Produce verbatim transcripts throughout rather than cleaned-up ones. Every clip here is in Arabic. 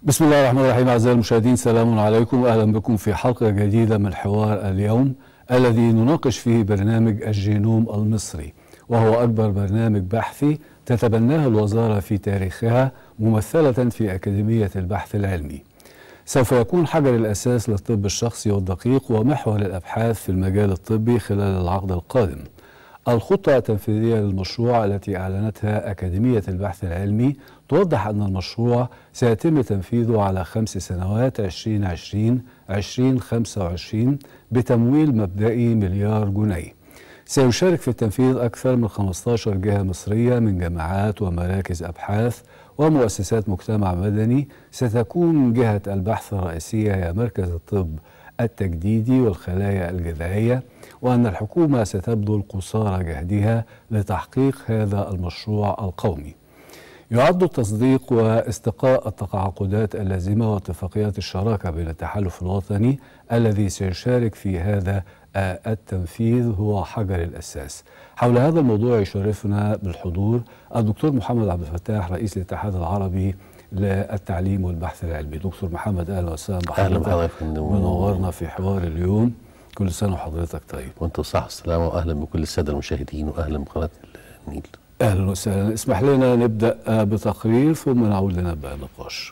بسم الله الرحمن الرحيم. أعزائي المشاهدين، سلام عليكم وأهلا بكم في حلقة جديدة من حوار اليوم، الذي نناقش فيه برنامج الجينوم المصري، وهو أكبر برنامج بحثي تتبناه الوزارة في تاريخها، ممثلة في أكاديمية البحث العلمي. سوف يكون حجر الأساس للطب الشخصي والدقيق ومحور الأبحاث في المجال الطبي خلال العقد القادم. الخطة التنفيذية للمشروع التي أعلنتها أكاديمية البحث العلمي توضح أن المشروع سيتم تنفيذه على خمس سنوات عشرين عشرين عشرين خمسة وعشرين بتمويل مبدئي مليار جنيه. سيشارك في التنفيذ أكثر من خمسة عشر جهة مصرية من جامعات ومراكز أبحاث ومؤسسات مجتمع مدني. ستكون جهة البحث الرئيسية هي مركز الطب التجديدي والخلايا الجذعية، وأن الحكومة ستبذل قصارى جهدها لتحقيق هذا المشروع القومي. يعد التصديق واستقاء التعاقدات اللازمة واتفاقيات الشراكة بين التحالف الوطني الذي سيشارك في هذا التنفيذ هو حجر الأساس. حول هذا الموضوع يشرفنا بالحضور الدكتور محمد عبد الفتاح، رئيس الاتحاد العربي للتعليم والبحث العلمي. دكتور محمد، أهلا وسهلا بحضرتك. أهلا بحضرتك، منورنا في حوار اليوم. كل سنة وحضرتك طيب. وأنت صح السلامة، وأهلا بكل السادة المشاهدين، وأهلا بقناة النيل. أهلا وسهلا. اسمح لنا نبدأ بتقرير ثم نعود لنبدأ النقاش.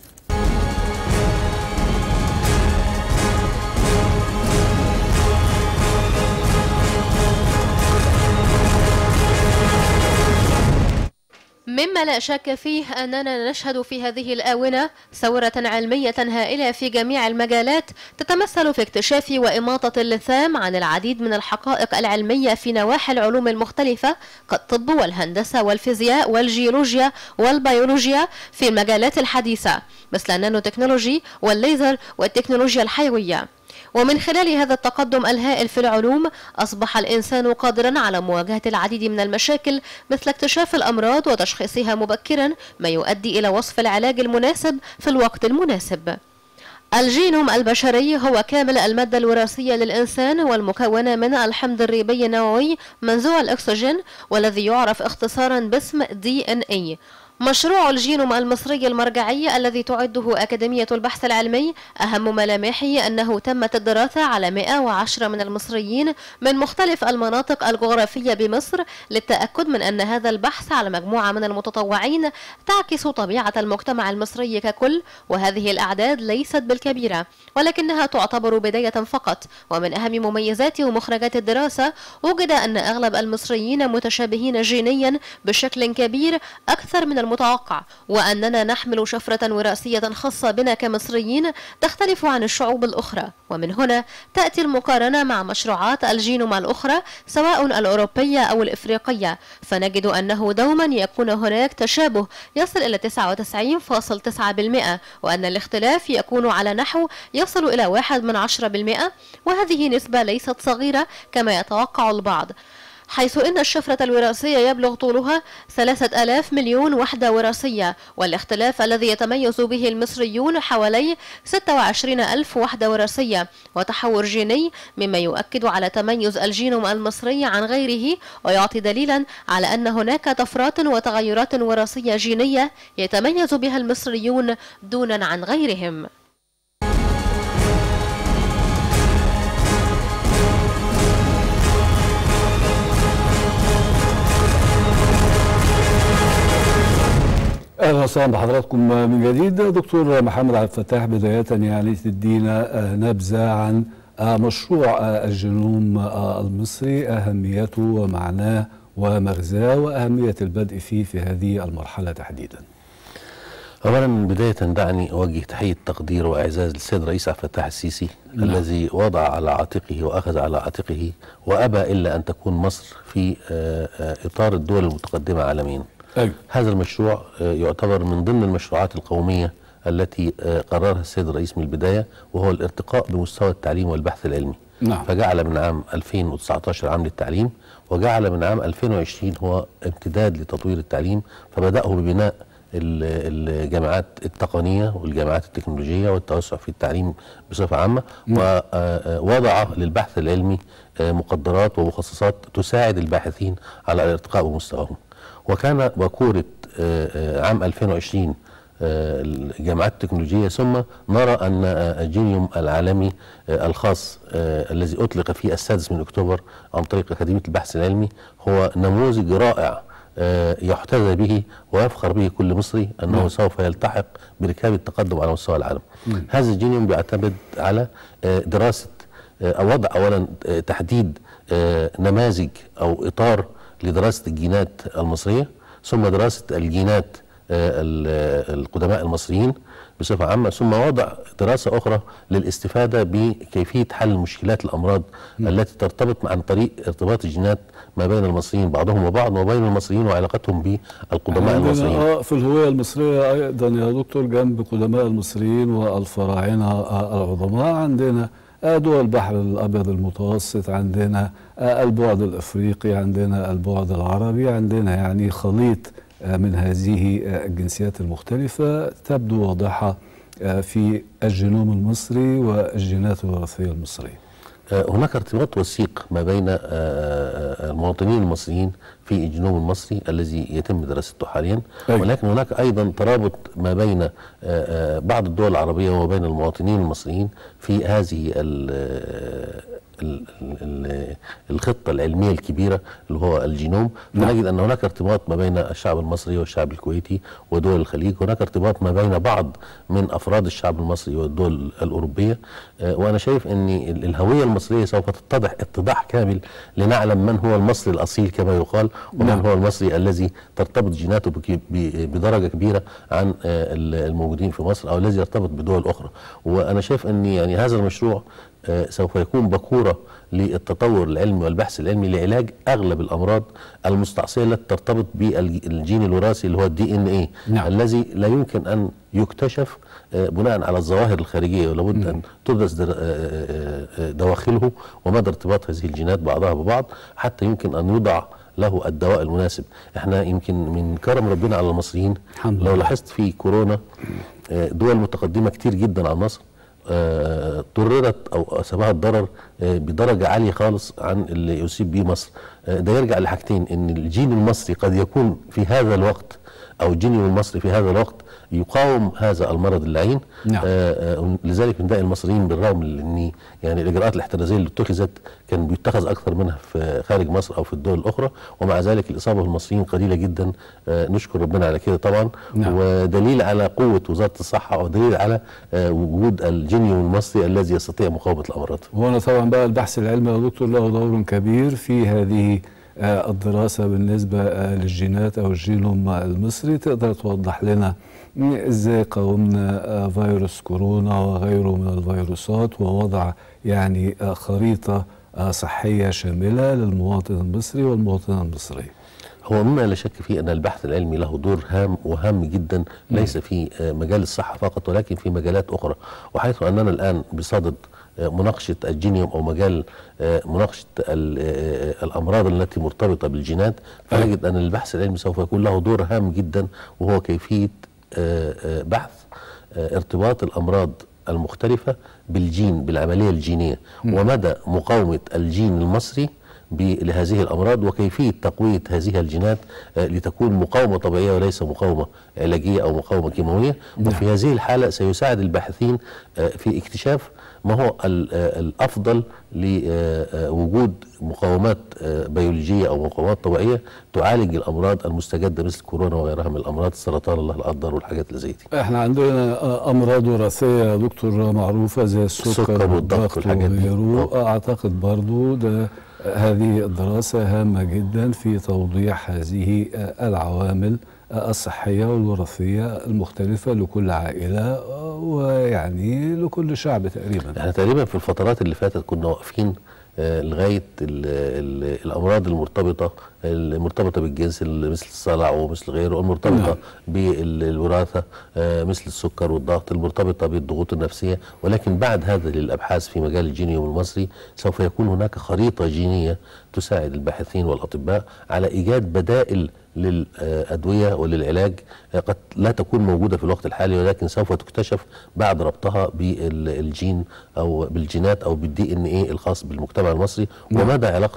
مما لا شك فيه أننا نشهد في هذه الآونة ثورة علمية هائلة في جميع المجالات، تتمثل في اكتشاف وإماطة اللثام عن العديد من الحقائق العلمية في نواحي العلوم المختلفة كالطب والهندسة والفيزياء والجيولوجيا والبيولوجيا في المجالات الحديثة مثل النانو تكنولوجي والليزر والتكنولوجيا الحيوية. ومن خلال هذا التقدم الهائل في العلوم أصبح الإنسان قادرا على مواجهة العديد من المشاكل مثل اكتشاف الأمراض وتشخيصها مبكرا، ما يؤدي إلى وصف العلاج المناسب في الوقت المناسب. الجينوم البشري هو كامل المادة الوراثية للإنسان، والمكونة من الحمض الريبي النووي منزوع الأكسجين، والذي يعرف اختصارا باسم دي إن إيه. مشروع الجينوم المصري المرجعي الذي تعده أكاديمية البحث العلمي أهم ملامحه أنه تمت الدراسة على مئة وعشرة من المصريين من مختلف المناطق الجغرافية بمصر، للتأكد من أن هذا البحث على مجموعة من المتطوعين تعكس طبيعة المجتمع المصري ككل. وهذه الأعداد ليست بالكبيرة، ولكنها تعتبر بداية فقط. ومن أهم مميزات ومخرجات الدراسة وجد أن أغلب المصريين متشابهين جينيا بشكل كبير أكثر من المتوقع، وأننا نحمل شفرة وراثية خاصة بنا كمصريين تختلف عن الشعوب الأخرى. ومن هنا تأتي المقارنة مع مشروعات الجينوم الأخرى سواء الأوروبية أو الإفريقية، فنجد أنه دوما يكون هناك تشابه يصل إلى تسعة وتسعين فاصلة تسعة بالمئة، وأن الاختلاف يكون على نحو يصل إلى واحد من عشرة بالمئة، وهذه نسبة ليست صغيرة كما يتوقع البعض، حيث إن الشفرة الوراثية يبلغ طولها ثلاثة آلاف مليون وحدة وراثية، والاختلاف الذي يتميز به المصريون حوالي ستة وعشرين ألف وحدة وراثية وتحور جيني، مما يؤكد على تميز الجينوم المصري عن غيره، ويعطي دليلا على أن هناك طفرات وتغيرات وراثية جينية يتميز بها المصريون دونا عن غيرهم. اهلا وسهلا بحضراتكم من جديد. دكتور محمد عبد الفتاح، بدايه يعني تدينا نبذه عن مشروع الجينوم المصري، اهميته ومعناه ومغزاه واهميه البدء فيه في هذه المرحله تحديدا. اولا بدايه دعني اوجه تحيه تقدير واعزاز للسيد الرئيس عبد الفتاح السيسي، نعم. الذي وضع على عاتقه واخذ على عاتقه وابى الا ان تكون مصر في اطار الدول المتقدمه عالميا. أيوة. هذا المشروع يعتبر من ضمن المشروعات القومية التي قررها السيد الرئيس من البداية، وهو الارتقاء بمستوى التعليم والبحث العلمي. نعم. فجعل من عام ألفين وتسعة عشر عام للتعليم، وجعل من عام ألفين وعشرين هو امتداد لتطوير التعليم، فبدأه ببناء الجامعات التقنية والجامعات التكنولوجية والتوسع في التعليم بصفة عامة، ووضع للبحث العلمي مقدرات ومخصصات تساعد الباحثين على الارتقاء بمستواهم. وكان وكورة عام ألفين وعشرين الجامعات التكنولوجية، ثم نرى أن الجينيوم العالمي الخاص الذي أطلق في السادس من أكتوبر عن طريق أكاديمية البحث العلمي هو نموذج رائع يحتذى به ويفخر به كل مصري أنه م. سوف يلتحق بركاب التقدم على مستوى العالم. م. هذا الجينيوم بيعتمد على دراسة أو وضع أولا تحديد نماذج أو إطار لدراسة الجينات المصرية، ثم دراسة الجينات القدماء المصريين بصفة عامة، ثم وضع دراسة أخرى للاستفادة بكيفية حل مشكلات الأمراض م. التي ترتبط عن طريق ارتباط الجينات ما بين المصريين بعضهم وبعض وبين المصريين وعلاقتهم بالقدماء المصريين. آه في الهوية المصرية أيضا يا دكتور، جنب قدماء المصريين والفراعنة العظماء عندنا دول البحر الأبيض المتوسط، عندنا البعد الأفريقي، عندنا البعد العربي، عندنا يعني خليط من هذه الجنسيات المختلفة تبدو واضحة في الجينوم المصري والجينات الوراثية المصرية. هناك ارتباط وثيق ما بين المواطنين المصريين في الجينوم المصري الذي يتم دراسته حاليا، ولكن هناك أيضا ترابط ما بين بعض الدول العربية وما بين المواطنين المصريين في هذه الخطة العلمية الكبيرة اللي هو الجينوم. فنجد أن هناك ارتباط ما بين الشعب المصري والشعب الكويتي ودول الخليج، هناك ارتباط ما بين بعض من أفراد الشعب المصري والدول الأوروبية. وأنا شايف أن الهوية المصرية سوف تتضح اتضاح كامل لنعلم من هو المصري الأصيل كما يقال، ومن نعم. هو المصري الذي ترتبط جيناته بدرجة كبيرة عن الموجودين في مصر أو الذي يرتبط بدول أخرى. وأنا شايف أن يعني هذا المشروع سوف يكون بكورة للتطور العلمي والبحث العلمي لعلاج أغلب الأمراض المستعصية التي ترتبط بالجين الوراثي اللي هو الدي ان ايه، نعم. الذي لا يمكن أن يكتشف بناء على الظواهر الخارجية، ولابد أن تدرس دواخله ومدى ارتباط هذه الجينات بعضها ببعض حتى يمكن أن يوضع له الدواء المناسب. احنا يمكن من كرم ربنا على المصريين لو لاحظت في كورونا دول متقدمة كتير جدا عن مصر ضررت او اصابها الضرر بدرجه عاليه خالص عن اللي يصيب به مصر. ده يرجع لحاجتين، ان الجين المصري قد يكون في هذا الوقت او الجينيوم المصري في هذا الوقت يقاوم هذا المرض اللعين. نعم. آه لذلك بنلاقي المصريين بالرغم من ان يعني الاجراءات الاحترازيه اللي اتخذت كان بيتخذ اكثر منها في خارج مصر او في الدول الاخرى، ومع ذلك الاصابه بالمصريين قليله جدا. آه نشكر ربنا على كده طبعا. نعم. ودليل على قوه وزاره الصحه ودليل على آه وجود الجينيوم المصري الذي يستطيع مقاومه الامراض. وهنا طبعا بقى البحث العلمي يا دكتور له دور كبير في هذه الدراسة بالنسبة للجينات أو الجينوم المصري. تقدر توضح لنا إزاي قاومنا فيروس كورونا وغيره من الفيروسات ووضع يعني خريطة صحية شاملة للمواطن المصري والمواطنة المصرية؟ هو مما لا شك فيه أن البحث العلمي له دور هام وهام جدا، ليس في مجال الصحة فقط ولكن في مجالات أخرى. وحيث أننا الآن بصدد مناقشة الجينيوم أو مجال مناقشة الأمراض التي مرتبطة بالجينات، فنجد أن البحث العلمي سوف يكون له دور هام جدا، وهو كيفية بحث ارتباط الأمراض المختلفة بالجين بالعملية الجينية، ومدى مقاومة الجين المصري لهذه الأمراض وكيفية تقوية هذه الجينات لتكون مقاومة طبيعية وليس مقاومة علاجية أو مقاومة كيماوية. وفي هذه الحالة سيساعد الباحثين في اكتشاف ما هو الأفضل لوجود مقاومات بيولوجية أو مقاومات طبيعية تعالج الأمراض المستجدة مثل كورونا وغيرها من الأمراض، السرطان الله القدر والحاجات اللي زي دي. احنا عندنا أمراض وراثية يا دكتور معروفة زي السكر, السكر والضغط والحاجات دي. أعتقد برضو ده هذه الدراسة هامة جدا في توضيح هذه العوامل الصحية والوراثية المختلفة لكل عائلة ويعني لكل شعب تقريبا. احنا تقريبا في الفترات اللي فاتت كنا واقفين لغاية ال ال الأمراض المرتبطة المرتبطة بالجنس مثل الصلع ومثل غيره، المرتبطة نعم. بالوراثة مثل السكر والضغط، المرتبطة بالضغوط النفسية. ولكن بعد هذه الأبحاث في مجال الجينيوم المصري سوف يكون هناك خريطة جينية تساعد الباحثين والأطباء على إيجاد بدائل للأدوية وللعلاج قد لا تكون موجودة في الوقت الحالي، ولكن سوف تكتشف بعد ربطها بالجين أو بالجينات أو بالدي ان ايه الخاص بالمجتمع المصري، ومدى علاقته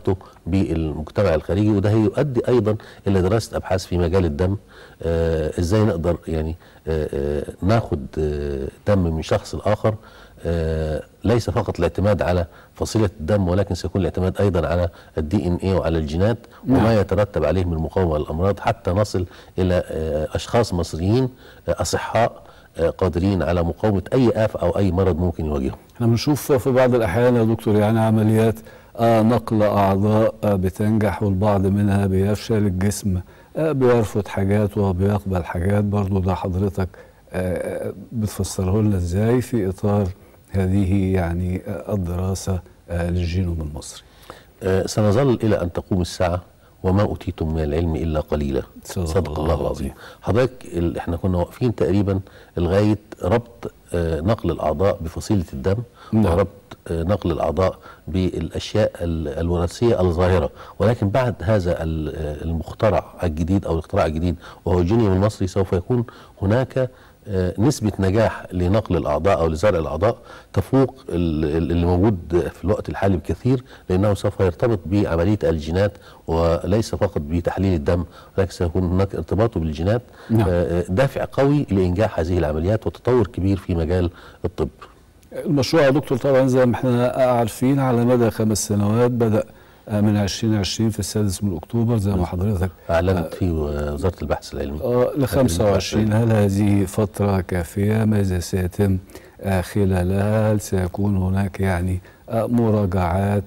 بالمجتمع الخارجي، وده هيؤدي ايضا الى دراسه ابحاث في مجال الدم. آه ازاي نقدر يعني آه آه ناخد آه دم من شخص لاخر، آه ليس فقط الاعتماد على فصيله الدم، ولكن سيكون الاعتماد ايضا على الدي ان ايه وعلى الجينات وما يترتب عليه من مقاومه للامراض، حتى نصل الى آه اشخاص مصريين آه اصحاء آه قادرين على مقاومه اي آفة او اي مرض ممكن يواجههم. احنا بنشوف في بعض الاحيان يا دكتور يعني عمليات آه نقل اعضاء آه بتنجح والبعض منها بيفشل، الجسم آه بيرفض حاجات وبيقبل حاجات، برضو ده حضرتك آه بتفسره لنا ازاي في اطار هذه يعني آه الدراسه آه للجينوم المصري؟ آه سنظل الى ان تقوم الساعه وما اوتيتم من العلم الا قليلا. صدق الله العظيم. حضرتك احنا كنا واقفين تقريبا لغايه ربط آه نقل الاعضاء بفصيله الدم، نعم. وربط آه نقل الاعضاء بالاشياء الوراثيه الظاهره، ولكن بعد هذا المخترع الجديد او الاختراع الجديد وهو الجينوم المصري سوف يكون هناك آه نسبة نجاح لنقل الأعضاء أو لزرع الأعضاء تفوق اللي موجود في الوقت الحالي بكثير، لأنه سوف يرتبط بعملية الجينات وليس فقط بتحليل الدم، ولكن سيكون هناك ارتباطه بالجينات. نعم. آه دافع قوي لإنجاح هذه العمليات وتطور كبير في مجال الطب. المشروع يا دكتور طبعا زي ما احنا عارفين على مدى خمس سنوات، بدأ من عشرين عشرين في السادس من أكتوبر زي ما حضرتك أعلنت في وزارة البحث العلمي اه ل خمسة وعشرين. هل هذه فترة كافية؟ ماذا سيتم خلالها؟ هل سيكون هناك يعني مراجعات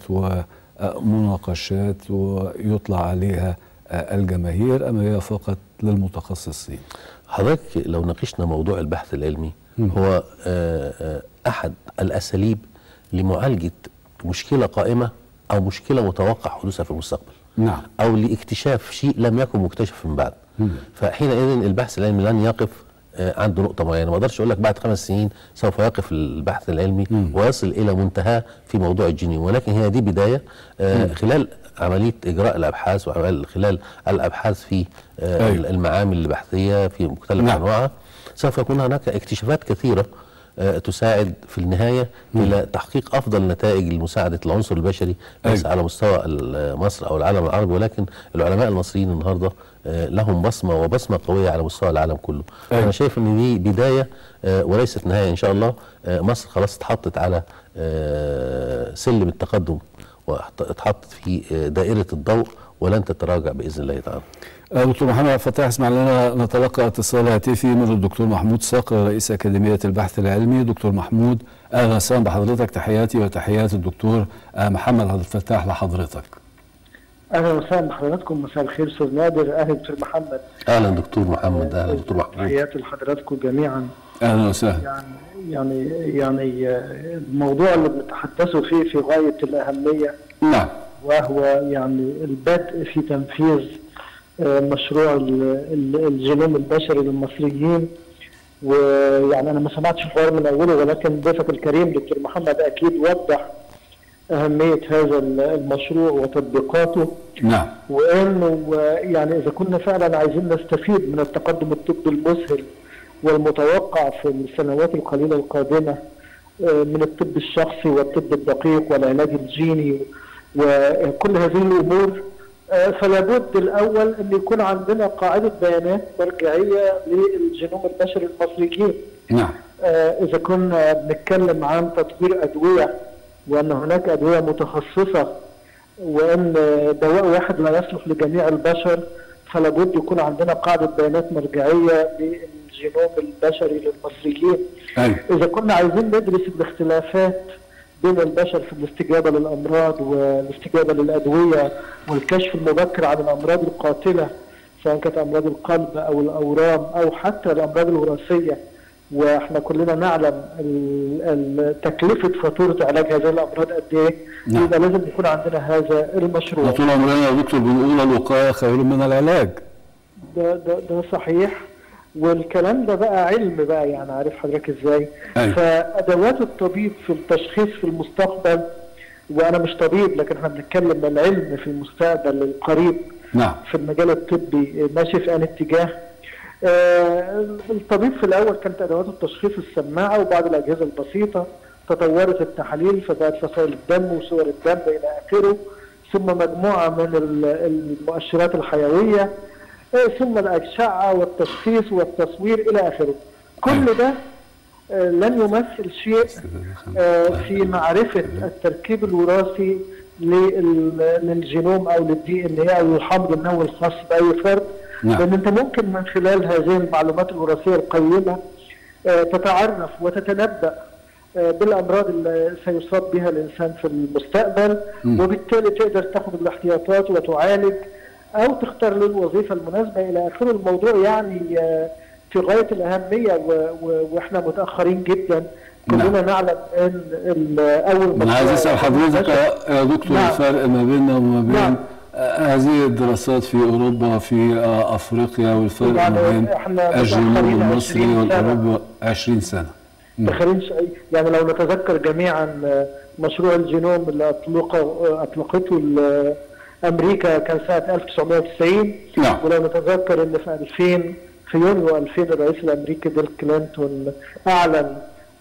ومناقشات ويطلع عليها الجماهير أم هي فقط للمتخصصين؟ حضرتك لو ناقشنا موضوع البحث العلمي هو أحد الأساليب لمعالجة مشكلة قائمة أو مشكلة متوقع حدوثها في المستقبل. نعم. أو لاكتشاف شيء لم يكن مكتشف من بعد. مم. فحينئذ البحث العلمي لن يقف عنده نقطة معينة، ما اقدرش أقول لك بعد خمس سنين سوف يقف البحث العلمي مم. ويصل إلى منتهى في موضوع الجينوم، ولكن هي دي بداية آه خلال عملية إجراء الأبحاث وخلال الأبحاث في آه أيوه. المعامل البحثية في مختلف نعم. أنواعها، سوف يكون هناك اكتشافات كثيرة آه تساعد في النهاية مم. إلى تحقيق أفضل نتائج لمساعدة العنصر البشري ليس أيوه. على مستوى مصر أو العالم العربي، ولكن العلماء المصريين النهاردة آه لهم بصمة وبصمة قوية على مستوى العالم كله. أيوه. أنا شايف أن دي بداية آه وليست نهاية إن شاء الله. آه مصر خلاص اتحطت على آه سلم التقدم واتحطت في دائرة الضوء ولن تتراجع بإذن الله تعالى. دكتور محمد فتاح، اسمع لنا نتلقى اتصال هاتفي من الدكتور محمود صقر رئيس أكاديمية البحث العلمي. دكتور محمود أهلا وسهلا بحضرتك، تحياتي وتحيات الدكتور محمد عبد الفتاح لحضرتك. اهلا وسهلا بحضراتكم، مساء الخير استاذ نادر. اهلا دكتور محمد. اهلا دكتور محمد. اهلا دكتور محمود. تحياتي لحضراتكم جميعا. اهلا وسهلا. يعني يعني يعني الموضوع اللي بنتحدثوا فيه في غايه الاهميه. نعم. وهو يعني البدء في تنفيذ مشروع الجينوم البشري للمصريين. ويعني انا ما سمعتش الحوار من اوله، ولكن ضيفك الكريم دكتور محمد اكيد وضح أهمية هذا المشروع وتطبيقاته. نعم. وإنه يعني إذا كنا فعلا عايزين نستفيد من التقدم الطبي المذهل والمتوقع في السنوات القليلة القادمة من الطب الشخصي والطب الدقيق والعلاج الجيني وكل هذه الأمور، فلا بد الأول أن يكون عندنا قاعدة بيانات مرجعية للجينوم البشري المصريين. نعم. إذا كنا بنتكلم عن تطوير أدوية وأن هناك أدوية متخصصة وأن دواء واحد لا يصلح لجميع البشر، فلا بد يكون عندنا قاعدة بيانات مرجعية للجينوم البشري للمصريين. أي. إذا كنا عايزين ندرس الاختلافات بين البشر في الاستجابة للأمراض والاستجابة للأدوية والكشف المبكر عن الأمراض القاتلة سواء كانت أمراض القلب أو الأورام أو حتى الأمراض الوراثية، واحنا كلنا نعلم تكلفه فاتوره علاج هذه الامراض قد ايه، نعم. يبقى لازم يكون عندنا هذا المشروع. طول عمرنا يا دكتور بنقول الوقايه خير من العلاج. ده ده ده صحيح، والكلام ده بقى علم بقى، يعني عارف حضرتك ازاي؟ أيوة. فادوات الطبيب في التشخيص في المستقبل، وانا مش طبيب لكن احنا بنتكلم العلم في المستقبل القريب. نعم. في المجال الطبي ماشي في ان اتجاه. آه الطبيب في الاول كانت ادوات التشخيص السماعه، وبعد الاجهزه البسيطه تطورت التحاليل فبقت فصائل الدم وصور الدم الى اخره، ثم مجموعة من المؤشرات الحيوية، ثم الأشعة والتشخيص والتصوير إلى آخره. كل ده لن يمثل شيء في معرفة التركيب الوراثي للجينوم أو للدي إن إيه أو الحمض النووي الخاص بأي فرد. نعم. لأن أنت ممكن من خلال هذه المعلومات الوراثية القيمة تتعرف وتتنبأ بالأمراض اللي سيصاب بها الإنسان في المستقبل، م. وبالتالي تقدر تاخد الاحتياطات وتعالج أو تختار له الوظيفة المناسبة إلى آخره. الموضوع يعني في غاية الأهمية وإحنا متأخرين جدا. كلنا نعم. نعلم أن أول أنا عايز أسأل حضرتك يا دكتور نعم. الفرق ما بيننا وما بين نعم. هذه الدراسات في أوروبا وفي أفريقيا، والفرق يعني ما بين الجينوم المصري والأوروبي عشرين سنة. نعم. يعني لو نتذكر جميعا مشروع الجينوم اللي أطلقه أطلقته أمريكا كان سنة ألف وتسعمائة وتسعين. نعم. ولو نتذكر أن في ألفين في يونيو ألفين الرئيس الأمريكي بيل كلينتون أعلن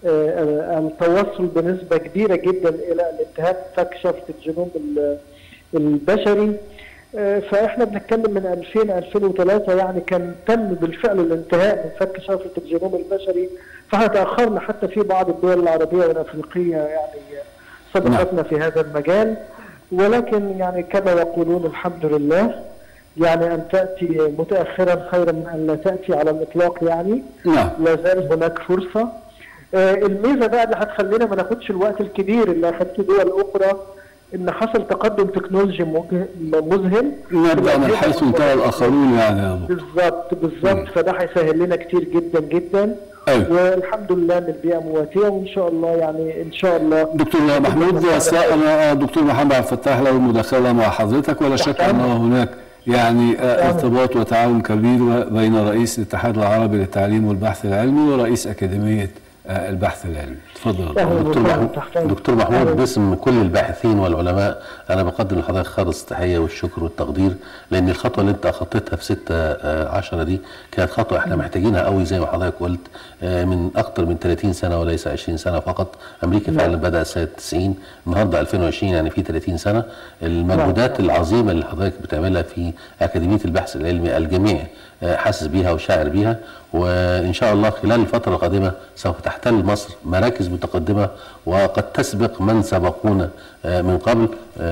التوصل بنسبة كبيرة جدا إلى الانتهاء فك شفرة الجينوم البشري. فإحنا بنتكلم من ألفين ألفين وثلاثة يعني كان تم بالفعل الانتهاء من فك شفرة الجينوم البشري. فاحنا تأخرنا حتى في بعض الدول العربية والأفريقية يعني سبقتنا في هذا المجال، ولكن يعني كما يقولون الحمد لله، يعني أن تأتي متأخرا خيرا من أن لا تأتي على الإطلاق. يعني نعم. لا زال هناك فرصة. آه الميزة بقى اللي هتخلينا ما ناخدش الوقت الكبير اللي أخدته دول أخرى، إن حصل تقدم تكنولوجي مذهل. نبدأ من حيث انتهى الآخرون يعني. بالظبط بالظبط. فده هيسهل لنا كتير جدا جدا. أيوة. والحمد لله ان البيئه مواتيه، وان شاء الله يعني ان شاء الله. دكتور محمود، انا دكتور محمد عبد الفتاح له مداخله مع حضرتك، ولا شك ان هناك يعني ارتباط وتعاون كبير بين رئيس الاتحاد العربي للتعليم والبحث العلمي ورئيس اكاديميه البحث العلمي. تفضل دكتور محمود. دكتور محمود، باسم كل الباحثين والعلماء انا بقدم لحضرتك خالص التحيه والشكر والتقدير، لان الخطوه اللي انت اخطيتها في ستة عشرة دي كانت خطوه احنا محتاجينها قوي زي ما حضرتك قلت من اكثر من ثلاثين سنه وليس عشرين سنه فقط. امريكا فعلا بدأ سنه تسعين، النهارده ألفين وعشرين يعني في ثلاثين سنه. المجهودات العظيمه اللي حضرتك بتعملها في اكاديميه البحث العلمي الجميع حاسس بيها وشاعر بيها، وان شاء الله خلال الفتره القادمه سوف تحتل مصر مراكز متقدمه وقد تسبق من سبقونا من قبل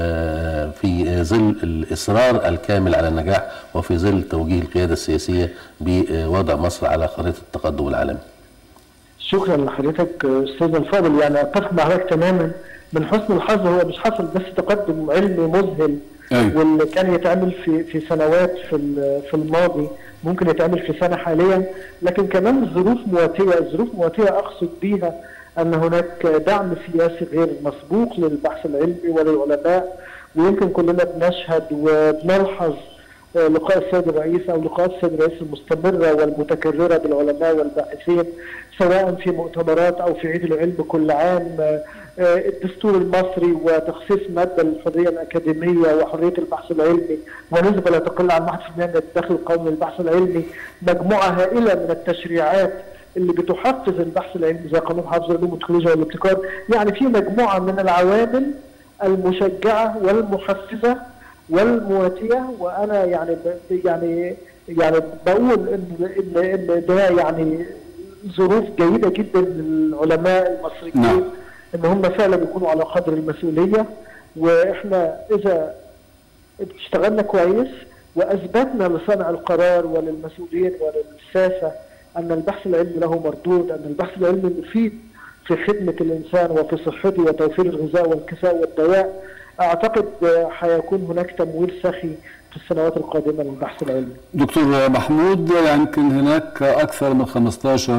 في ظل الاصرار الكامل على النجاح وفي ظل توجيه القياده السياسيه بوضع مصر على خريطه التقدم العالمي. شكرا لحضرتك استاذ الفاضل. يعني اتفق مع حضرتك تماما. من حسن الحظ هو مش حصل بس تقدم علمي مذهل، أيوة. واللي كان يتعمل في في سنوات في في الماضي ممكن يتعمل في سنه حاليا، لكن كمان الظروف مواتيه. الظروف مواتيه اقصد بيها ان هناك دعم سياسي غير مسبوق للبحث العلمي وللعلماء. ويمكن كلنا بنشهد وبنلحظ لقاء السيد الرئيس او لقاءات السيد الرئيس المستمره والمتكرره بالعلماء والباحثين، سواء في مؤتمرات او في عيد العلم كل عام. الدستور المصري وتخصيص ماده للحريه الاكاديميه وحريه البحث العلمي ونسبه لا تقل عن واحد بالمئة من الدخل القومي للبحث العلمي، مجموعه هائله من التشريعات اللي بتحفز البحث العلمي زي قانون حفظ العلوم والتكنولوجيا والابتكار. يعني في مجموعه من العوامل المشجعه والمحفزه والمواتيه. وانا يعني يعني يعني بقول ان ان ان ده يعني ظروف جيده جدا للعلماء المصريين، نعم. ان هم فعلا يكونوا على قدر المسؤوليه. واحنا اذا اشتغلنا كويس واثبتنا لصانع القرار وللمسؤولين وللساسه ان البحث العلمي له مردود، ان البحث العلمي مفيد في خدمه الانسان وفي صحته وتوفير الغذاء والكساء والدواء، اعتقد حيكون هناك تمويل سخي في السنوات القادمه للبحث العلمي. دكتور محمود، يمكن هناك اكثر من خمسة عشر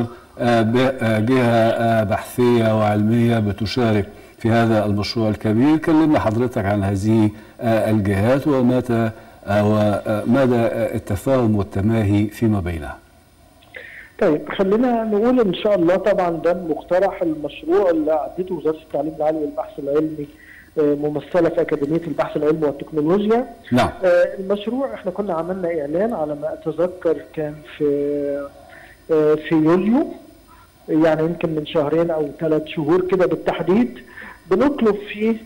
جهه بحثيه وعلميه بتشارك في هذا المشروع الكبير. كلمنا حضرتك عن هذه الجهات ومتى ومدى التفاهم والتماهي فيما بينها. طيب خلينا نقول ان شاء الله طبعا ده مقترح المشروع اللي اعدته وزاره التعليم العالي والبحث العلمي ممثله في اكاديميه البحث العلمي والتكنولوجيا. نعم. المشروع احنا كنا عملنا اعلان على ما اتذكر كان في في يوليو، يعني يمكن من شهرين او ثلاث شهور كده بالتحديد، بنطلب فيه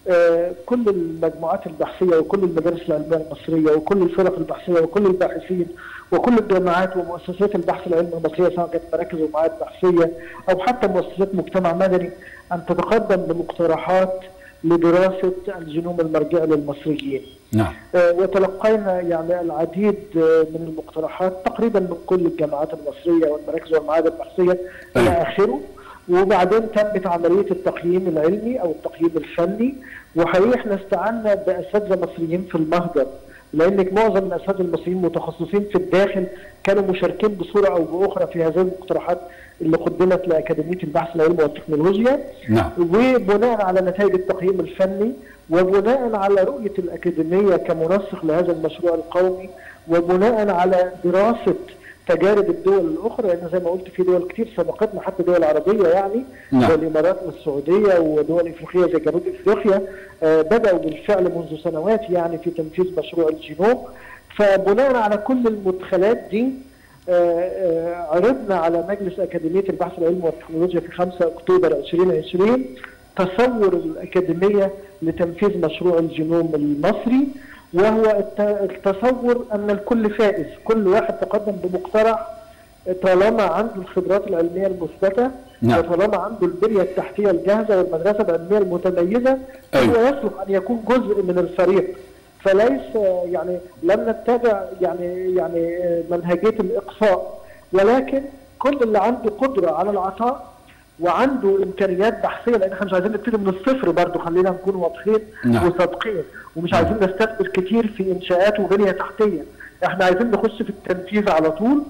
كل المجموعات البحثيه وكل المدارس العلميه المصريه وكل الفرق البحثيه وكل الباحثين وكل الجامعات ومؤسسات البحث العلمي المصريه سواء كانت مراكز ومعاهد بحثيه او حتى مؤسسات مجتمع مدني ان تتقدم بمقترحات لدراسه الجينوم المرجعي للمصريين. نعم. وتلقينا يعني العديد من المقترحات تقريبا من كل الجامعات المصريه والمراكز والمعاهد البحثيه الى اخره. وبعدين تمت عمليه التقييم العلمي او التقييم الفني، وحقيقه احنا استعنا باساتذه مصريين في المهجر، لان معظم الاساتذه المصريين متخصصين في الداخل كانوا مشاركين بصوره او باخرى في هذه المقترحات اللي قدمت لاكاديميه البحث العلمي والتكنولوجيا. نعم. وبناء على نتائج التقييم الفني وبناء على رؤيه الاكاديميه كمنسق لهذا المشروع القومي وبناء على دراسه تجارب الدول الاخرى، لان زي ما قلت في دول كتير سبقتنا حتى دول عربيه يعني نعم. زي الامارات والسعوديه ودول افريقيه زي جنوب افريقيا آه بداوا بالفعل منذ سنوات يعني في تنفيذ مشروع الجينوم. فبناء على كل المدخلات دي آه آه عرضنا على مجلس اكاديميه البحث العلمي والتكنولوجيا في خمسة أكتوبر ألفين وعشرين تصور الاكاديميه لتنفيذ مشروع الجينوم المصري، وهو التصور ان الكل فائز، كل واحد تقدم بمقترح طالما عنده الخبرات العلميه المثبته نعم. وطالما عنده البنيه التحتيه الجاهزه والمدرسه العلميه المتميزه فهو يصلح ان يكون جزء من الفريق. فليس يعني لم نتبع يعني يعني منهجيه الاقصاء، ولكن كل اللي عنده قدره على العطاء وعنده امكانيات بحثيه، لان احنا مش عايزين نبتدي من الصفر برضه، خلينا نكون واضحين نعم. وصادقين، ومش عايزين نستثمر كتير في انشاءات وبنيه تحتيه، احنا عايزين نخش في التنفيذ على طول.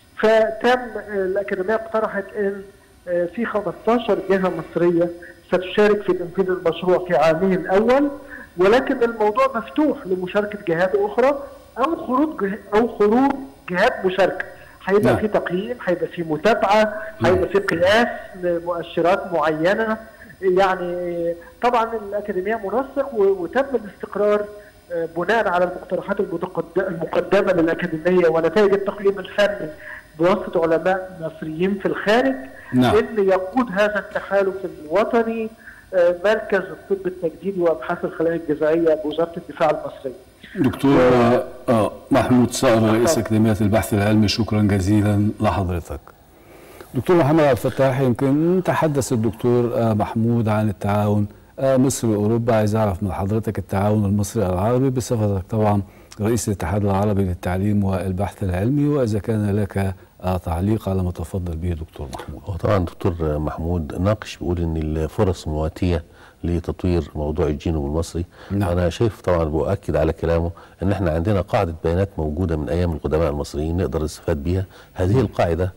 فتم الاكاديميه اقترحت ان في خمستاشر جهه مصريه ستشارك في تنفيذ المشروع في عامه الاول، ولكن الموضوع مفتوح لمشاركه جهات اخرى او خروج او خروج جهات مشاركه. هيبقى في تقييم، هيبقى في متابعه، هيبقى في قياس لمؤشرات معينه. يعني طبعا الاكاديميه منسق وتم الاستقرار بناء على المقترحات المقدمه للاكاديميه ونتائج التقييم الفني بواسطه علماء مصريين في الخارج نعم. ان يقود هذا التحالف الوطني مركز الطب التجديدي وابحاث الخلايا الجذعيه بوزاره الدفاع المصريه. دكتور آه محمود صقر رئيس اكاديميه البحث العلمي، شكرا جزيلا لحضرتك. دكتور محمد عبد الفتاح، يمكن تحدث الدكتور آه محمود عن التعاون آه مصر واوروبا، عايز اعرف من حضرتك التعاون المصري العربي بصفتك طبعا رئيس الاتحاد العربي للتعليم والبحث العلمي، واذا كان لك آه تعليق على ما تفضل به دكتور محمود. هو طبعا دكتور محمود ناقش بيقول ان الفرص مواتيه لتطوير موضوع الجينوم المصري. نعم. انا شايف طبعا بؤكد على كلامه ان احنا عندنا قاعده بيانات موجوده من ايام القدماء المصريين نقدر نستفاد بيها. هذه القاعده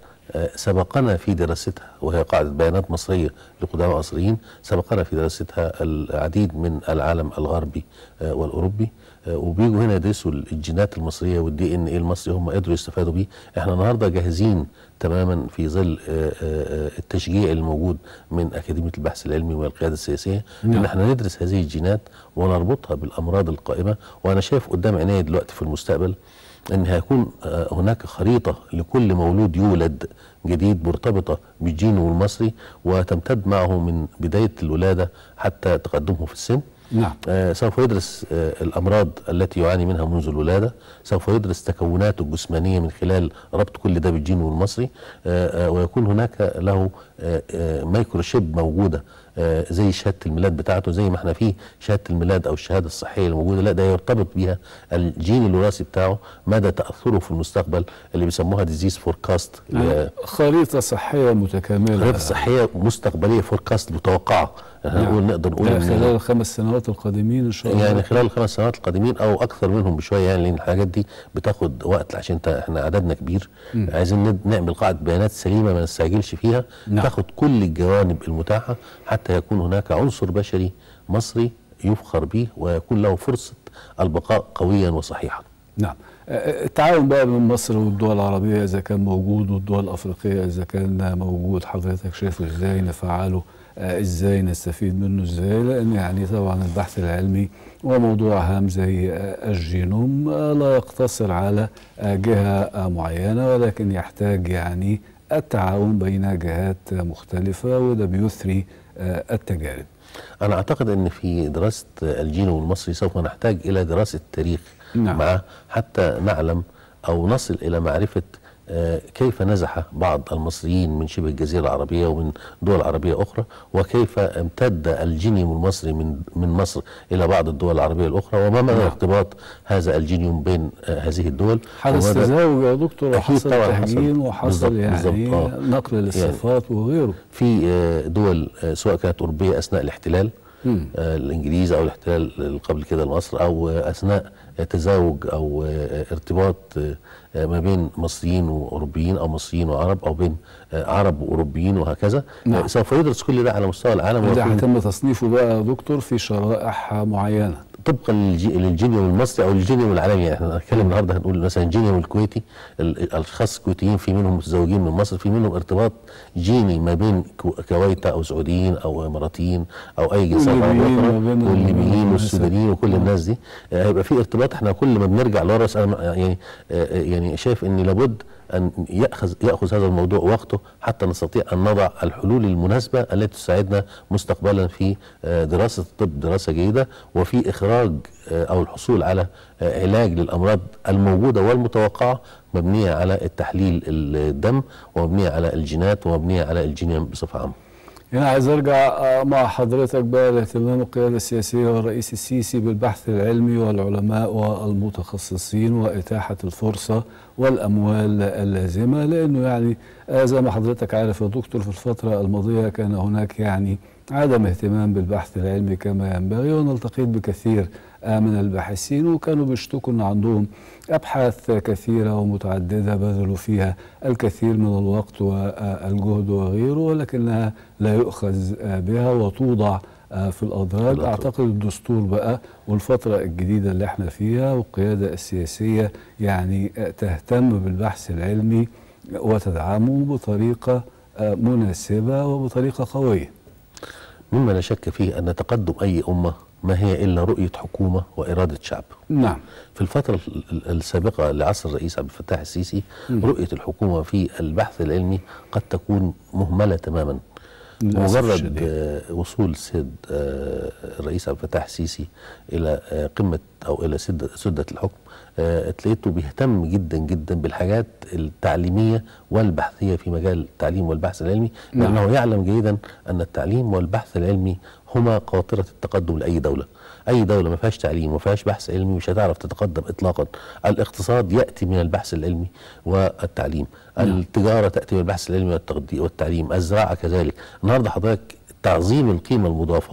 سبقنا في دراستها، وهي قاعده بيانات مصريه لقدماء مصريين، سبقنا في دراستها العديد من العالم الغربي والاوروبي، وبيجوا هنا يدرسوا الجينات المصريه والدي ان ايه المصري، هم قدروا يستفادوا بيه. احنا النهارده جاهزين تماما في ظل التشجيع الموجود من اكاديميه البحث العلمي والقياده السياسيه نعم. ان احنا ندرس هذه الجينات ونربطها بالامراض القائمه. وانا شايف قدام عيني دلوقتي في المستقبل ان هيكون هناك خريطه لكل مولود يولد جديد مرتبطه بالجينوم المصري، وتمتد معه من بدايه الولاده حتى تقدمه في السن. نعم. آه سوف يدرس آه الامراض التي يعاني منها منذ الولاده، سوف يدرس تكوناته الجسمانيه من خلال ربط كل ده بالجينوم المصري، آه آه ويكون هناك له آه آه مايكروشيب موجوده آه زي شهاده الميلاد بتاعته، زي ما احنا في شهاده الميلاد او الشهاده الصحيه الموجوده، لا ده يرتبط بها الجين الوراثي بتاعه، مدى تاثره في المستقبل، اللي بيسموها ديزيز فوركاست. آه خريطه صحيه متكامله، خريطه صحيه مستقبليه فوركاست متوقعه. احنا نقول يعني نقدر نقول خلال الخمس سنوات القادمين ان شاء الله، يعني خلال الخمس سنوات القادمين او اكثر منهم بشويه، يعني لان الحاجات دي بتاخد وقت عشان احنا عددنا كبير. م. عايزين نعمل قاعده بيانات سليمه ما نستعجلش فيها، نعم. تاخد كل الجوانب المتاحه حتى يكون هناك عنصر بشري مصري يفخر به ويكون له فرصه البقاء قويا وصحيحا. نعم. التعاون بقى بين مصر والدول العربيه اذا كان موجود والدول الافريقيه اذا كان موجود، حضرتك شايفه ازاي نفعله؟ ازاي نستفيد منه ازاي؟ لان يعني طبعا البحث العلمي وموضوع هام زي الجينوم لا يقتصر على جهه معينه، ولكن يحتاج يعني التعاون بين جهات مختلفه، وده بيثري التجارب. أنا أعتقد أن في دراسة الجينوم المصري سوف نحتاج إلى دراسة تاريخ نعم. معه حتى نعلم أو نصل إلى معرفة كيف نزح بعض المصريين من شبه الجزيرة العربية ومن دول عربية أخرى، وكيف امتد الجينيوم المصري من من مصر إلى بعض الدول العربية الأخرى، وما مدى ارتباط هذا الجينيوم بين هذه الدول. حدث تزاوج يا دكتور، وحصل تهجين وحصل بالزبط يعني بالزبط نقل للصفات يعني وغيره. في دول سواء كانت أوروبية أثناء الاحتلال مم. الإنجليز أو الاحتلال قبل كده لمصر، أو أثناء تزاوج أو ارتباط ما بين مصريين وأوروبيين أو مصريين وعرب أو بين عرب وأوروبيين وهكذا. نعم. سوف يدرس كل ده على مستوى العالم، وده هيتم تصنيفه بقى يا دكتور في شرائح معينة طبقا للجينيوم المصري او الجينيوم العالمي. يعني احنا هنتكلم النهارده هنقول مثلا الجينيوم الكويتي، الاشخاص الكويتيين في منهم متزوجين من مصر، في منهم ارتباط جيني ما بين كويتا او سعوديين او اماراتيين او اي جنسيات عربيه اخرى، والليبيين والسودانيين وكل الناس دي هيبقى في ارتباط. احنا كل ما بنرجع لورا يعني يعني شايف ان لابد أن يأخذ يأخذ هذا الموضوع وقته حتى نستطيع أن نضع الحلول المناسبة التي تساعدنا مستقبلا في دراسة الطب دراسة جيدة، وفي إخراج أو الحصول على علاج للأمراض الموجودة والمتوقعة مبنية على التحليل الدم ومبنية على الجينات ومبنية على الجينيوم بصفة عامة. هنا عايز ارجع مع حضرتك بقى لاهتمام القياده السياسيه والرئيس السيسي بالبحث العلمي والعلماء والمتخصصين واتاحه الفرصه والاموال اللازمه، لانه يعني زي ما حضرتك عارف يا دكتور في الفتره الماضيه كان هناك يعني عدم اهتمام بالبحث العلمي كما ينبغي، وانا التقيت بكثير من الباحثين وكانوا بيشتكوا ان عندهم ابحاث كثيره ومتعدده بذلوا فيها الكثير من الوقت والجهد وغيره، ولكنها لا يؤخذ بها وتوضع في الأدراج. أعتقد الدستور بقى والفترة الجديدة اللي احنا فيها والقيادة السياسية يعني تهتم بالبحث العلمي وتدعمه بطريقة مناسبة وبطريقة قوية. مما لا شك فيه أن تقدم أي أمة ما هي إلا رؤية حكومة وإرادة شعب. نعم. في الفترة السابقة لعصر الرئيس عبد الفتاح السيسي م. رؤية الحكومة في البحث العلمي قد تكون مهملة تماما. مجرد وصول السيد الرئيس عبد الفتاح السيسي إلى قمة أو إلى سدة الحكم تلاقيته بيهتم جدا جدا بالحاجات التعليمية والبحثية في مجال التعليم والبحث العلمي، لأنه نعم. يعلم جيدا أن التعليم والبحث العلمي هما قاطرة التقدم لأي دولة. أي دولة ما فيهاش تعليم وما فيهاش بحث علمي مش هتعرف تتقدم إطلاقا. الاقتصاد يأتي من البحث العلمي والتعليم، نعم. التجارة تأتي من البحث العلمي والتعليم، الزراعة كذلك. النهارده حضرتك تعظيم القيمة المضافة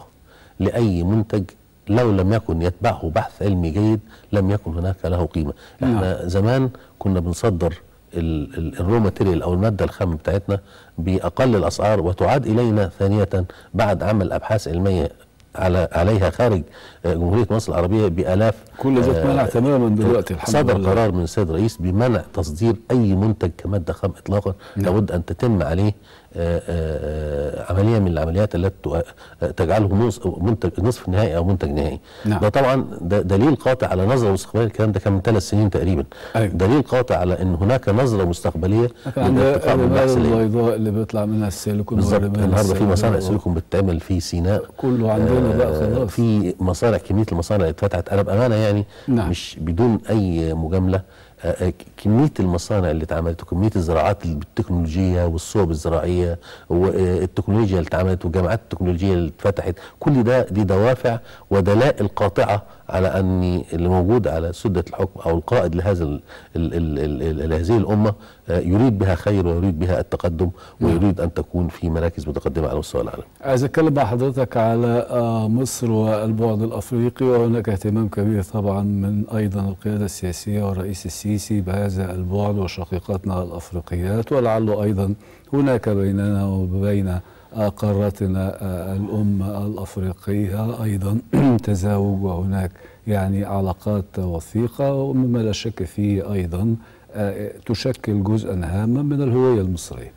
لأي منتج لو لم يكن يتبعه بحث علمي جيد لم يكن هناك له قيمة. احنا نعم. زمان كنا بنصدر الرو ماتيريال او الماده الخام بتاعتنا باقل الاسعار وتعاد الينا ثانيه بعد عمل ابحاث علميه على عليها خارج جمهوريه مصر العربيه بالاف. كل ده اتمنع تماما دلوقتي الحمد لله. صدر قرار من السيد الرئيس بمنع تصدير اي منتج كماده خام اطلاقا. نعم. لابد ان تتم عليه آآ آآ عمليه من العمليات التي تجعله منتج نصف نهائي او منتج نهائي. نعم. ده طبعا ده دليل قاطع على نظره مستقبليه. الكلام ده كان من ثلاث سنين تقريبا. أيوة. دليل قاطع على ان هناك نظره مستقبليه للارتقاء بالبحث البيضاء اللي بيطلع منها السيليكون. بالظبط. النهارده في مصانع سيليكون بتتعمل في سيناء كله عندنا بقى خلاص. في مصانع كميه المصانع اللي اتفتحت انا بامانه يعني نعم. مش بدون اي مجامله كمية المصانع اللي اتعملت وكمية الزراعات بالتكنولوجيا والصوب الزراعية والتكنولوجيا اللي اتعملت والجامعات التكنولوجية اللي اتفتحت، كل ده دي دوافع ودلائل قاطعة على أن اللي موجود على سدة الحكم أو القائد لهذا ال ال ال ال لهذه الأمة يريد بها خير ويريد بها التقدم ويريد أن تكون في مراكز متقدمة على مستوى العالم. عايز أتكلم مع حضرتك على مصر والبعد الأفريقي، وهناك اهتمام كبير طبعا من أيضا القيادة السياسية والرئيس السيسي بهذا البعد وشقيقاتنا الأفريقيات، ولعله أيضا هناك بيننا وبين قارتنا الأم الأفريقية أيضا تزاوج وهناك يعني علاقات وثيقة، ومما لا شك فيه أيضا تشكل جزءا هاما من الهوية المصرية.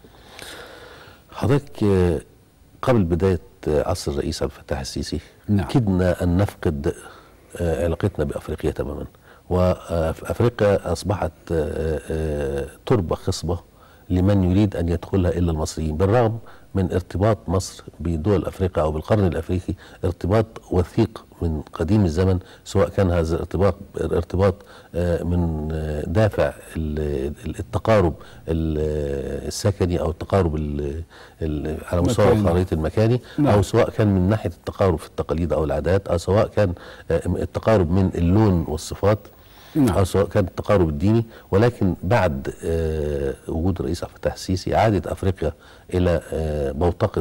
حضرتك قبل بداية عصر الرئيس عبد الفتاح السيسي نعم. كدنا أن نفقد علاقتنا بأفريقيا تماما، وأفريقيا أصبحت تربة خصبة لمن يريد أن يدخلها إلا المصريين، بالرغم من ارتباط مصر بدول افريقيا او بالقرن الافريقي ارتباط وثيق من قديم الزمن، سواء كان هذا الارتباط ارتباط من دافع التقارب السكني او التقارب على مستوى الخريطة المكاني، نعم. او سواء كان من ناحيه التقارب في التقاليد او العادات، او سواء كان التقارب من اللون والصفات، نعم. او سواء كان التقارب الديني. ولكن بعد وجود الرئيس عبد الفتاح السيسي عادت افريقيا الى بوتقه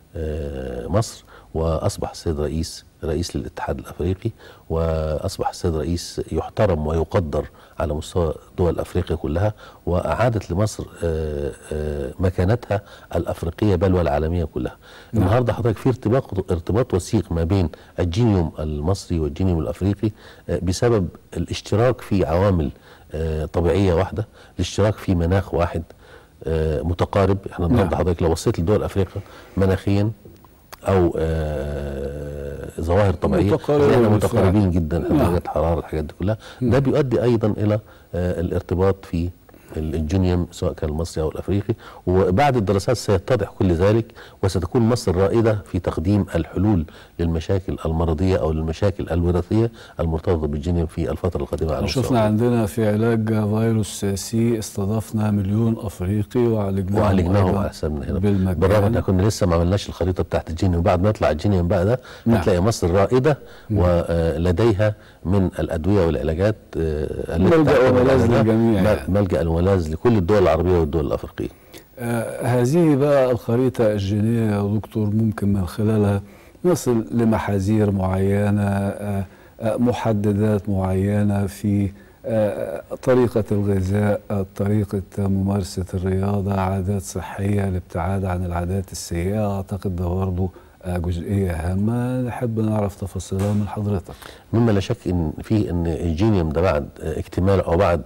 مصر، واصبح السيد رئيس رئيس للاتحاد الافريقي، واصبح السيد رئيس يحترم ويقدر على مستوى دول افريقيا كلها، واعادت لمصر مكانتها الافريقيه بل والعالميه كلها. نعم. النهارده حضرتك في ارتباط ارتباط وثيق ما بين الجينيوم المصري والجينيوم الافريقي بسبب الاشتراك في عوامل طبيعيه واحده، الاشتراك في مناخ واحد متقارب. احنا النهارده نعم. حضرتك لو بصيت لدول افريقيا مناخيا او آه ظواهر طبيعيه احنا متقاربين جدا، درجات الحراره الحاجات دي كلها، ده بيؤدي ايضا الى آه الارتباط في الجينيوم سواء كان المصري او الافريقي. وبعد الدراسات سيتضح كل ذلك، وستكون مصر رائده في تقديم الحلول للمشاكل المرضيه او للمشاكل الوراثيه المرتبطه بالجينيوم في الفتره القادمه. على شفنا عندنا في علاج فيروس سي استضفنا مليون افريقي وعالجناهم وعالجناهم على حسابنا هنا، بالرغم ان كنا لسه ما عملناش الخريطه بتاعت الجينيوم. بعد ما يطلع الجينيوم بقى ده نعم. هتلاقي مصر رائده نعم. ولديها من الادويه والعلاجات ملجأ وملاذ للجميع، يعني. ملجأ وملاذ لكل الدول العربيه والدول الافريقيه. آه هذه بقى الخريطه الجينيه يا دكتور ممكن من خلالها نصل لمحاذير معينه، آه آه محددات معينه في آه طريقه الغذاء، آه طريقه ممارسه الرياضه، عادات صحيه، الابتعاد عن العادات السيئه. اعتقد ده برضه جزئية هامة نحب نعرف تفاصيلها من حضرتك. مما لا شك ان في ان الجينيوم ده بعد اكتمال او بعد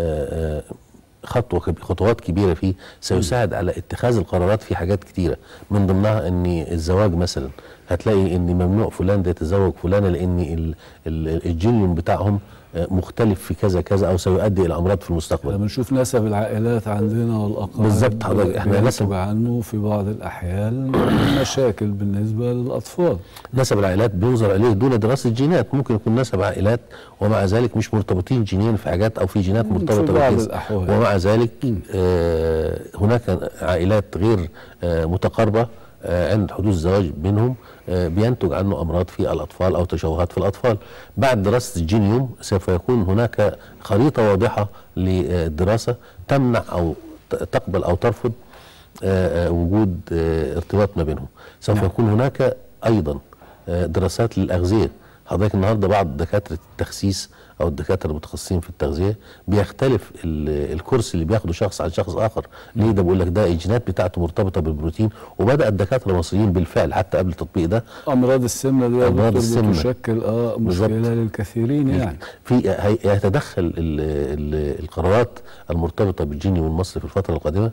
خطوه خطوات كبيره فيه سيساعد على اتخاذ القرارات في حاجات كتيره، من ضمنها ان الزواج مثلا هتلاقي ان ممنوع فلان ده يتزوج فلانه لان الجينيوم بتاعهم مختلف في كذا كذا او سيؤدي الى امراض في المستقبل. لما نشوف نسب العائلات عندنا والاقارب بالظبط حضرتك احنا نسب عنه في بعض الاحيان مشاكل بالنسبه للاطفال. نسب العائلات بينظر اليه دون دراسه جينات، ممكن يكون نسب عائلات ومع ذلك مش مرتبطين جينيا في حاجات او في جينات مرتبطه في بعض الاحوال، ومع ذلك آه هناك عائلات غير آه متقاربه آه عند حدوث الزواج بينهم آه بينتج عنه امراض في الاطفال او تشوهات في الاطفال. بعد دراسه الجينيوم سوف يكون هناك خريطه واضحه للدراسه تمنع او تقبل او ترفض آه وجود آه ارتباط ما بينهم. سوف نعم. يكون هناك ايضا آه دراسات للاغذيه. حضرتك النهارده بعض دكاتره التخسيس او الدكاتره المتخصصين في التغذيه بيختلف الكورس اللي بياخده شخص عن شخص اخر. ليه؟ ده بقول لك ده الجينات بتاعته مرتبطه بالبروتين، وبدا الدكاتره المصريين بالفعل حتى قبل التطبيق ده. امراض السمنه دي امراض السمنه بتشكل اه مشكله بالزبط. للكثيرين يعني. في يتدخل ال ال القرارات المرتبطه بالجينيوم المصري في الفتره القادمه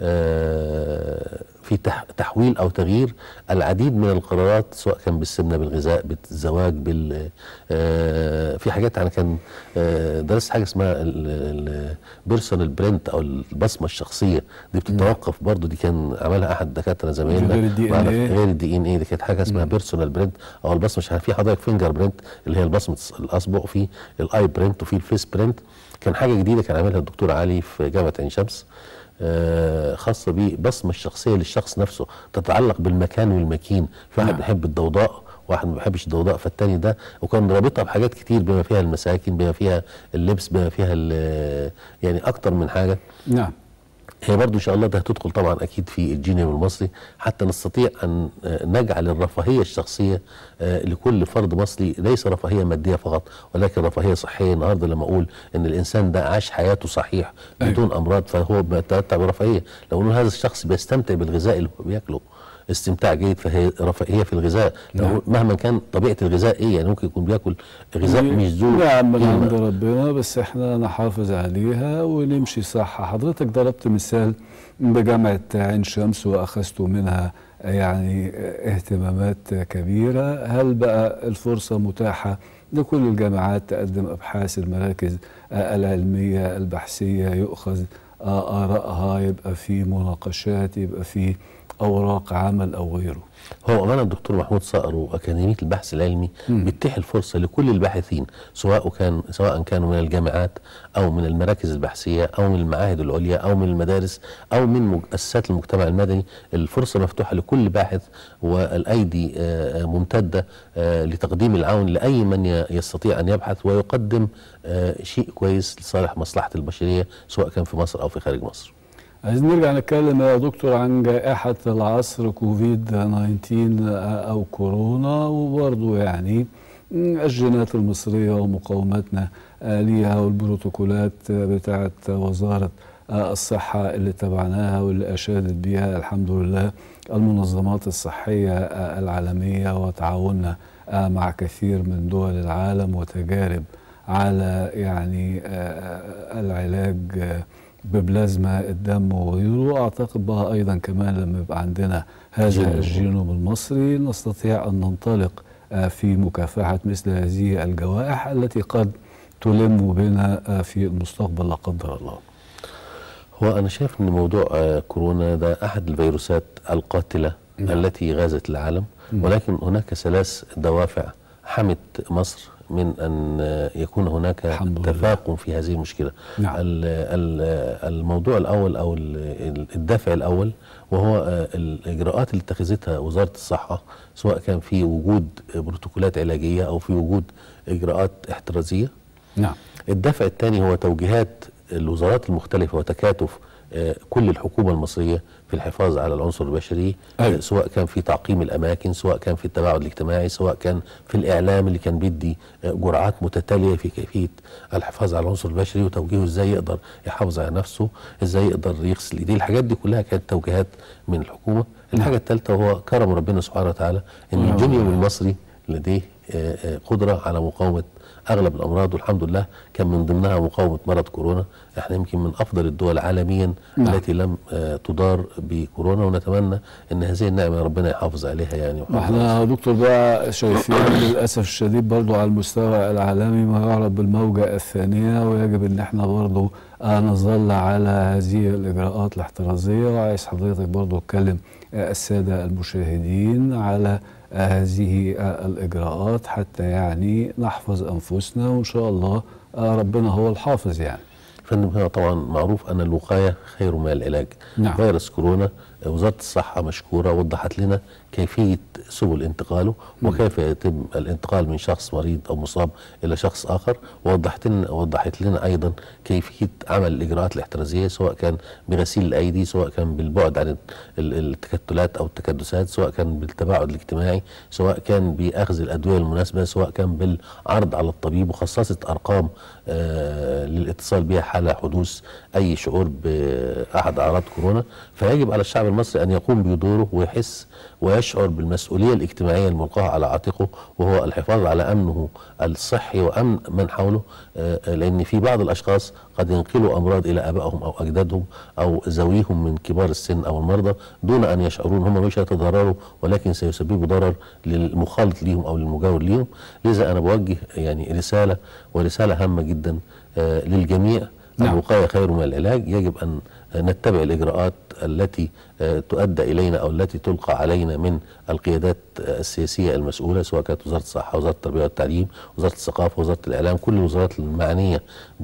آه في تحويل او تغيير العديد من القرارات، سواء كان بالسمنه، بالغذاء، بالزواج، بال آه في حاجات. انا كان آه درست حاجه اسمها البيرسونال برنت او البصمه الشخصيه، دي بتتوقف برضو، دي كان عملها احد الدكاتره زمايلنا غير الدي ان ايه غير الدي ان ايه دي كانت حاجه اسمها بيرسونال برنت او البصمه. مش في حضرتك فينجر برنت اللي هي البصمه الاصبع، وفي الاي برنت، وفي الفيس برنت. كان حاجه جديده كان عاملها الدكتور علي في جامعه عين شمس آه خاصه ببصمه الشخصيه للشخص نفسه، تتعلق بالمكان والمكين. في واحد بيحب الضوضاء، واحد ما بيحبش الضوضاء، فالتاني ده، وكان رابطها بحاجات كتير بما فيها المساكن، بما فيها اللبس، بما فيها يعني اكتر من حاجه. نعم. هي برضو ان شاء الله ده هتدخل طبعا اكيد في الجينيوم المصري، حتى نستطيع ان نجعل الرفاهيه الشخصيه لكل فرد مصري ليس رفاهيه ماديه فقط، ولكن رفاهيه صحيه. النهارده لما اقول ان الانسان ده عاش حياته صحيح بدون امراض فهو بيتمتع برفاهيه. لو نقول هذا الشخص بيستمتع بالغذاء اللي هو بياكله استمتاع جيد، فهي رفاهيه في الغذاء. نعم. مهما كان طبيعه الغذاء ايه، يعني ممكن يكون بياكل غذاء مش ذو نعم من عند ربنا، بس احنا نحافظ عليها ونمشي صح. حضرتك ضربت مثال بجامعه عين شمس واخذت منها يعني اهتمامات كبيره. هل بقى الفرصه متاحه لكل الجامعات تقدم ابحاث المراكز العلميه البحثيه، يؤخذ آرائها، يبقى في مناقشات، يبقى في أوراق عمل أو غيره. هو أمانة الدكتور محمود صقر وأكاديمية البحث العلمي بيتيح الفرصة لكل الباحثين، سواء كان سواء كانوا من الجامعات أو من المراكز البحثية أو من المعاهد العليا أو من المدارس أو من مؤسسات المجتمع المدني. الفرصة مفتوحة لكل باحث، والأيدي ممتدة لتقديم العون لأي من يستطيع أن يبحث ويقدم شيء كويس لصالح مصلحة البشرية، سواء كان في مصر أو في خارج مصر. عايزين نرجع نتكلم يا دكتور عن جائحة العصر كوفيد تسعة عشر أو كورونا، وبرضه يعني الجينات المصرية ومقاومتنا ليها والبروتوكولات بتاعت وزارة الصحة اللي تبعناها واللي أشادت بها الحمد لله المنظمات الصحية العالمية، وتعاوننا مع كثير من دول العالم وتجارب على يعني العلاج ببلازما الدم وغيره. أعتقد بها أيضا كمان لما يبقى عندنا هذا الجينوم المصري نستطيع أن ننطلق في مكافحة مثل هذه الجوائح التي قد تلم بنا في المستقبل لا قدر الله. هو أنا شايف أن موضوع كورونا ده أحد الفيروسات القاتلة م. التي غازت العالم، ولكن هناك ثلاث دوافع حمت مصر من أن يكون هناك تفاقم في هذه المشكلة. نعم. الموضوع الأول أو الدافع الأول وهو الإجراءات اللي اتخذتها وزارة الصحة، سواء كان في وجود بروتوكولات علاجية أو في وجود إجراءات احترازية. نعم. الدافع الثاني هو توجيهات الوزارات المختلفة وتكاتف كل الحكومة المصرية في الحفاظ على العنصر البشري. أيوة. سواء كان في تعقيم الأماكن، سواء كان في التباعد الاجتماعي، سواء كان في الإعلام اللي كان بيدي جرعات متتالية في كيفية الحفاظ على العنصر البشري وتوجيهه ازاي يقدر يحافظ على نفسه، ازاي يقدر يغسل ايديه. الحاجات دي كلها كانت توجيهات من الحكومة. الحاجة الثالثة هو كرم ربنا سبحانه وتعالى ان الجنيوم المصري لديه قدرة على مقاومة اغلب الامراض، والحمد لله كان من ضمنها مقاومه مرض كورونا. احنا يمكن من افضل الدول عالميا نعم. التي لم تضار بكورونا، ونتمنى ان هذه النعمه ربنا يحافظ عليها يعني. احنا دكتور بقى شايفين للاسف الشديد برضو على المستوى العالمي ما يعرف بالموجه الثانيه، ويجب ان احنا برضو نظل على هذه الاجراءات الاحترازيه. وعايز حضرتك برضو تكلم الساده المشاهدين على هذه الإجراءات حتى يعني نحفظ أنفسنا، وإن شاء الله ربنا هو الحافظ يعني. فندم، هو طبعا معروف أن الوقاية خير من العلاج. نعم. فيروس كورونا وزارة الصحة مشكورة وضحت لنا كيفية سبل انتقاله وكيف يتم الانتقال من شخص مريض أو مصاب إلى شخص آخر، ووضحت لنا وضحت لنا أيضا كيفية عمل الإجراءات الاحترازية، سواء كان بغسيل الأيدي، سواء كان بالبعد عن التكتلات أو التكدسات، سواء كان بالتباعد الاجتماعي، سواء كان بأخذ الأدوية المناسبة، سواء كان بالعرض على الطبيب، وخصصت أرقام آه للاتصال بها حال حدوث أي شعور بأحد أعراض كورونا. فيجب على الشعب المصري أن يقوم بدوره ويحس ويشعر بالمسؤولية الاجتماعية الملقاة على عاتقه، وهو الحفاظ على أمنه الصحي وأمن من حوله، لأن في بعض الأشخاص قد ينقلوا أمراض إلى آبائهم أو أجدادهم أو ذويهم من كبار السن أو المرضى دون أن يشعرون. هم مش هيتضرروا، ولكن سيسببوا ضرر للمخالط ليهم أو للمجاور ليهم. لذا أنا بوجه يعني رسالة ورسالة هامة جدا للجميع. نعم. الوقاية خير من العلاج. يجب أن نتبع الإجراءات التي تؤدى إلينا أو التي تلقى علينا من القيادات السياسية المسؤولة، سواء كانت وزارة الصحة، وزارة التربية والتعليم، وزارة الثقافة، وزارة الإعلام، كل الوزارات المعنية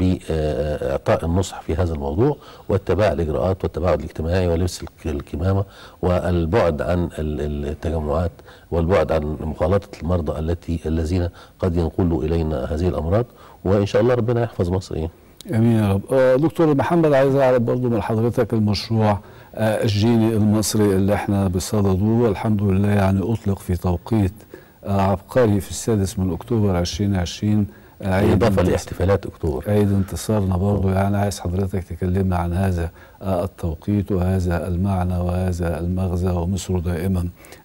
بإعطاء النصح في هذا الموضوع، واتباع الإجراءات والتباعد الاجتماعي ولبس الكمامة والبعد عن التجمعات والبعد عن مخالطة المرضى التي الذين قد ينقلوا إلينا هذه الأمراض. وإن شاء الله ربنا يحفظ مصر يعني. امين يا رب. دكتور محمد، عايز اعرف برضو من حضرتك المشروع الجيني المصري اللي احنا بصدده، والحمد لله يعني اطلق في توقيت عبقري في السادس من اكتوبر ألفين وعشرين، اضافه لاحتفالات اكتوبر عيد انتصارنا برضو. يعني عايز حضرتك تكلمنا عن هذا التوقيت وهذا المعنى وهذا المغزى، ومصر دائما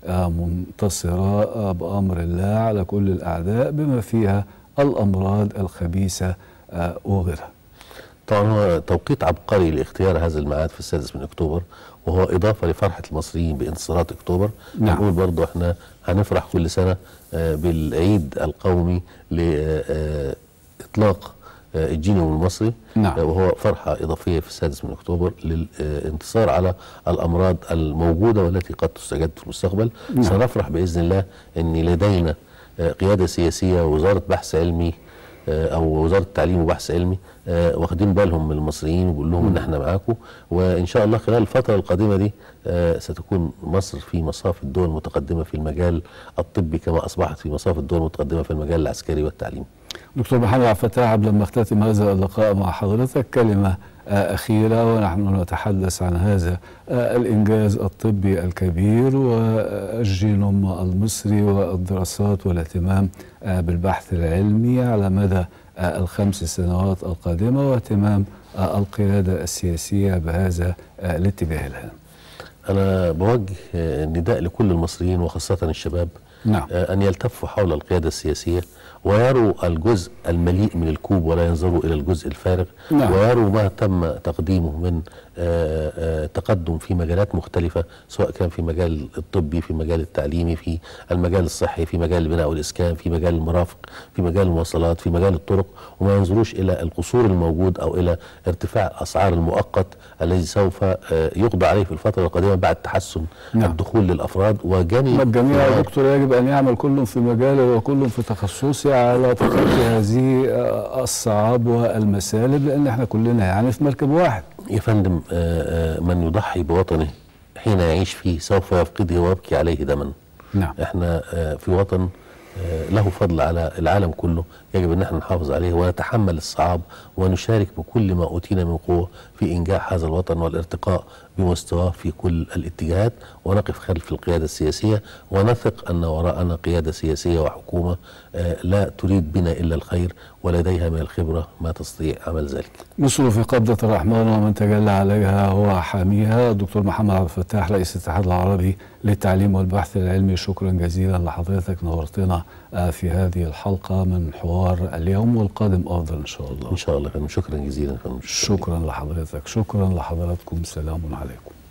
منتصره بامر الله على كل الاعداء بما فيها الامراض الخبيثه وغيرها. طبعا هو توقيت عبقري لاختيار هذا الميعاد في السادس من اكتوبر، وهو اضافه لفرحه المصريين بانتصارات اكتوبر. نعم. نقول برضو احنا هنفرح كل سنه بالعيد القومي لاطلاق الجينوم المصري. نعم. وهو فرحة إضافية في السادس من أكتوبر للانتصار على الأمراض الموجودة والتي قد تستجد في المستقبل. نعم. سنفرح بإذن الله أن لدينا قيادة سياسية ووزارة بحث علمي أو وزارة التعليم وبحث علمي واخدين بالهم من المصريين وبيقول لهم ان احنا معاكم، وان شاء الله خلال الفتره القادمه دي ستكون مصر في مصاف الدول المتقدمه في المجال الطبي كما اصبحت في مصاف الدول المتقدمه في المجال العسكري والتعليم. دكتور محمد عبد الفتاح، قبل ما اختتم هذا اللقاء مع حضرتك كلمه أخيرة ونحن نتحدث عن هذا الإنجاز الطبي الكبير والجينوم المصري والدراسات والاهتمام بالبحث العلمي على مدى الخمس سنوات القادمة واهتمام القيادة السياسية بهذا الاتجاه الهام. أنا بوجه نداء لكل المصريين وخاصة الشباب. نعم. أن يلتفوا حول القيادة السياسية ويروا الجزء المليء من الكوب ولا ينظروا إلى الجزء الفارغ. نعم. ويروا ما تم تقديمه من آآ آآ تقدم في مجالات مختلفة، سواء كان في مجال الطبي، في مجال التعليمي، في المجال الصحي، في مجال البناء والإسكان، في مجال المرافق، في مجال المواصلات، في مجال الطرق، وما ينظروش إلى القصور الموجود أو إلى ارتفاع الأسعار المؤقت الذي سوف يقضى عليه في الفترة القادمة بعد تحسن. نعم. الدخول للأفراد وجميع الجميع يا دكتور يجب أن يعمل كل في مجاله وكل في تخصصه على تخطي هذه الصعاب والمسالب، لأن احنا كلنا يعني في مركب واحد. يا فندم، من يضحي بوطنه حين يعيش فيه سوف يفقده ويبكي عليه دما. نعم. احنا في وطن له فضل على العالم كله، يجب ان احنا نحافظ عليه ونتحمل الصعاب ونشارك بكل ما اوتينا من قوه في انجاح هذا الوطن والارتقاء بمستواه في كل الاتجاهات، ونقف خلف القياده السياسيه ونثق ان وراءنا قياده سياسيه وحكومه لا تريد بنا الا الخير ولديها من الخبره ما تستطيع عمل ذلك. مصر في قبضه الرحمن ومن تجلى عليها هو حاميها. الدكتور محمد عبد الفتاح رئيس الاتحاد العربي للتعليم والبحث العلمي، شكرا جزيلا لحضرتك، نورتنا في هذه الحلقه من حوار اليوم، والقادم افضل ان شاء الله. ان شاء الله. شكرا جزيلا. شكرا لحضرتك، شكرا لحضراتكم، سلام عليكم.